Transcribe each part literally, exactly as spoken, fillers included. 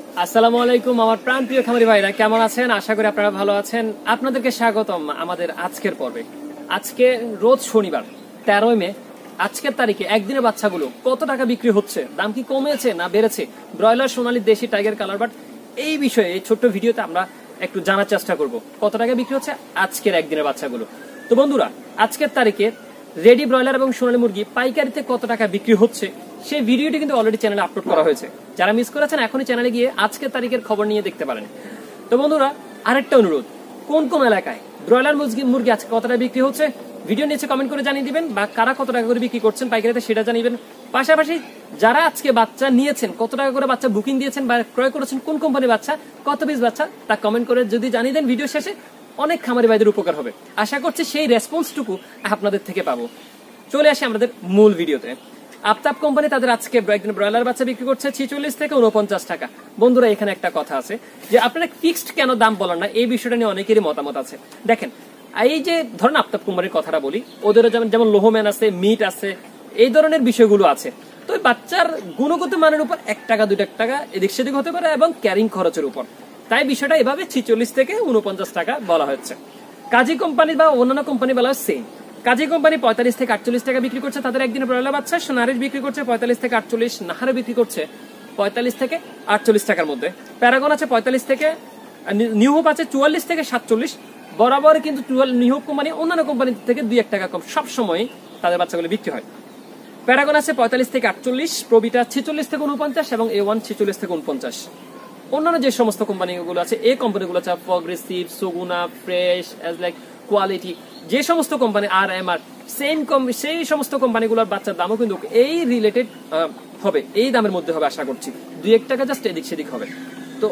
আসসালামু আলাইকুম আমার প্রাণপ্রিয় খামারি ভাইরা, কেমন আছেন? আশা করি আপনারা ভালো আছেন। আপনাদেরকে স্বাগতম আমাদের আজকের পর্বে। আজকে রোজ শনিবার তেরোই মে। আজকের তারিখে একদিনের বাচ্চাগুলো কত টাকা বিক্রি হচ্ছে, দাম কি কমেছে না বেড়েছে, ব্রয়লার, সোনালী, দেশি, টাইগার কালার বাট, এই বিষয়ে এই ছোট্ট ভিডিওতে আমরা একটু জানার চেষ্টা করব কত টাকা বিক্রি হচ্ছে আজকের একদিনের বাচ্চাগুলো। তো বন্ধুরা, আজকের তারিখে রেডি ব্রয়লার এবং সোনালী মুরগি পাইকারিতে কত টাকা বিক্রি হচ্ছে সেই ভিডিওটি কিন্তু অলরেডি চ্যানেলে আপলোড করা হয়েছে। যারা মিস করেছেন এখনই চ্যানেলে গিয়ে আজকের তারিখের খবর নিয়ে দেখতে পারেন। তো বন্ধুরা, আরেকটা অনুরোধ, কোন কোন এলাকায় ব্রয়লার মুরগি মুরগি আজকে কত টাকা বিক্রি হচ্ছে ভিডিও নিচে কমেন্ট করে জানিয়ে দিবেন, বা কারা কত টাকা করে বিক্রি করছেন পাইকারিতে সেটা জানিবেন। পাশাপাশি যারা আজকে বাচ্চা নিয়েছেন, কত টাকা করে বাচ্চা বুকিং দিয়েছেন বা ক্রয় করেছেন, কোন কোম্পানির বাচ্চা, কত পিস বাচ্চা, তা কমেন্ট করে যদি জানিয়ে দেন ভিডিও শেষে অনেক খামারি ভাইদের উপকার হবে। আশা করছি সেই রেসপন্সটুকু আপনাদের থেকে পাবো। চলে আসি আমাদের মূল ভিডিওতে। আফতাব কোম্পানি তাদের আজকে একদিন ব্রয়লার বাচ্চা বিক্রি করছে ছিচল্লিশ থেকে উনপঞ্চাশ টাকা। বন্ধুরা, এখানে একটা কথা আছে যে আপনারা ফিক্সড কেন দাম বলেন না, এই বিষয়টা নিয়ে অনেকেরই মতামত আছে। দেখেন, এই যে ধরেন আফতাব কোম্পানির কথাটা বলি, ওদেরও যেমন যেমন লোহম্যান আছে, মিট আছে, এই ধরনের বিষয়গুলো আছে। তো বাচ্চার গুণগত মানের উপর এক টাকা দুই টাকা এদিক সেদিক হতে পারে এবং ক্যারিং খরচের উপর, তাই বিষয়টা এভাবে ছিচল্লিশ থেকে উনপঞ্চাশ টাকা বলা হচ্ছে। কাজী কোম্পানি বা অন্যান্য কোম্পানি বলা সেম। কাজী কোম্পানি পঁয়তাল্লিশ থেকে আটচল্লিশ টাকা বিক্রি করছে তাদের একদিনে ব্রয়লার বাচ্চা। সোনারির বিক্রি করছে পঁয়তাল্লিশ থেকে আটচল্লিশ, নাহারে বিক্রি করছে পঁয়তাল্লিশ থেকে আটচল্লিশ টাকার মধ্যে। প্যারাগন আছে পঁয়তাল্লিশ থেকে, নিউ হোপ আছে চুয়াল্লিশ থেকে সাতচল্লিশ। বরাবর কিন্তু নিউ হোপ কোম্পানি অন্যান্য কোম্পানি থেকে দুই এক টাকা কম সবসময় তাদের বাচ্চাগুলো বিক্রি হয়। প্যারাগন আছে পঁয়তাল্লিশ থেকে আটচল্লিশ, প্রবিটা ছেচল্লিশ থেকে উনপঞ্চাশ এবং এ ওয়ান ছেচল্লিশ থেকে উনপঞ্চাশ। অন্যান্য যে সমস্ত কোম্পানিগুলো আছে, এই কোম্পানিগুলো আছে progressive, Suguna, fresh, edge like quality, যে সমস্ত কোম্পানি আর এম আর সেম সেই সমস্ত কোম্পানিগুলোর বাচ্চার দামও কিন্তু এই রিলেটেড হবে, এই দামের মধ্যে হবে আশা করছি, দুই এক টাকা জাস্ট এদিক সেদিক হবে। তো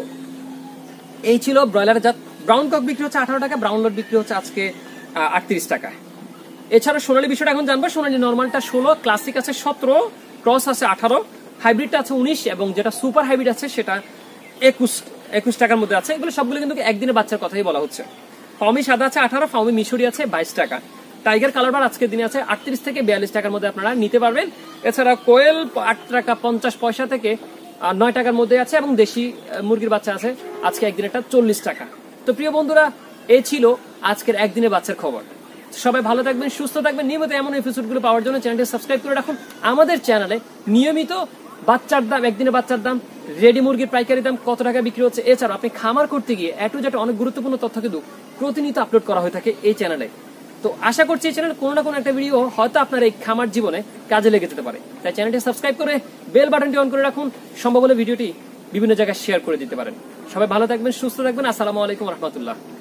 এই ছিল ব্রয়লার জাত। ব্রাউন কক বিক্রি হচ্ছে আঠারো টাকা, ব্রাউন লট বিক্রি হচ্ছে আজকে আটত্রিশ টাকা। এছাড়া সোনালী বিষয়টা এখন জানবো। সোনালী নর্মালটা ষোলো, ক্লাসিক আছে সতেরো, ক্রস আছে আঠারো, হাইব্রিডটা আছে উনিশ এবং যেটা সুপার হাইব্রিড আছে সেটা একুশ একুশ টাকার মধ্যে আছে। এগুলো সবগুলো কিন্তু একদিনের বাচ্চার কথাই বলা হচ্ছে। ফাউমি সাদা আছে আঠারো, ফাউমি মিশরি আছে বাইশ টাকা। টাইগার কালারবার আজকের দিনে আছে আটত্রিশ থেকে বিয়াল্লিশ টাকার মধ্যে আপনারা নিতে পারবেন। এছাড়া কোয়েল আট টাকা পঞ্চাশ পয়সা থেকে নয় টাকার মধ্যে আছে এবং দেশি মুরগির বাচ্চা আছে আজকে একদিনেরটা চল্লিশ টাকা। তো প্রিয় বন্ধুরা, এই ছিল আজকের একদিনের বাচ্চার খবর। সবাই ভালো থাকবেন, সুস্থ থাকবেন। নিয়মিত এমন এপিসোডগুলো পাওয়ার জন্য চ্যানেলটি সাবস্ক্রাইব করে রাখুন। আমাদের চ্যানেলে নিয়মিত বাচ্চার দাম, একদিনের বাচ্চার দাম, রেডি মুরগির পাইকারি দাম, কত টাকা বিক্রি হচ্ছে, এছাড়া আপনি খামার করতে গিয়ে এ টু জেড অনেক গুরুত্বপূর্ণ তথ্য কিন্তু প্রতিনিয়ত আপলোড করা হয়ে থাকে এই চ্যানেলে। তো আশা করছি এই চ্যানেল কোনো না কোনো একটা ভিডিও হয়তো আপনার এই খামার জীবনে কাজে লেগে যেতে পারে। তাই চ্যানেলটি সাবস্ক্রাইব করে বেল বাটনটি অন করে রাখুন। সম্ভব হলে ভিডিওটি বিভিন্ন জায়গায় শেয়ার করে দিতে পারেন। সবাই ভালো থাকবেন, সুস্থ থাকবেন। আসসালামু আলাইকুম রহমতুল্লাহ।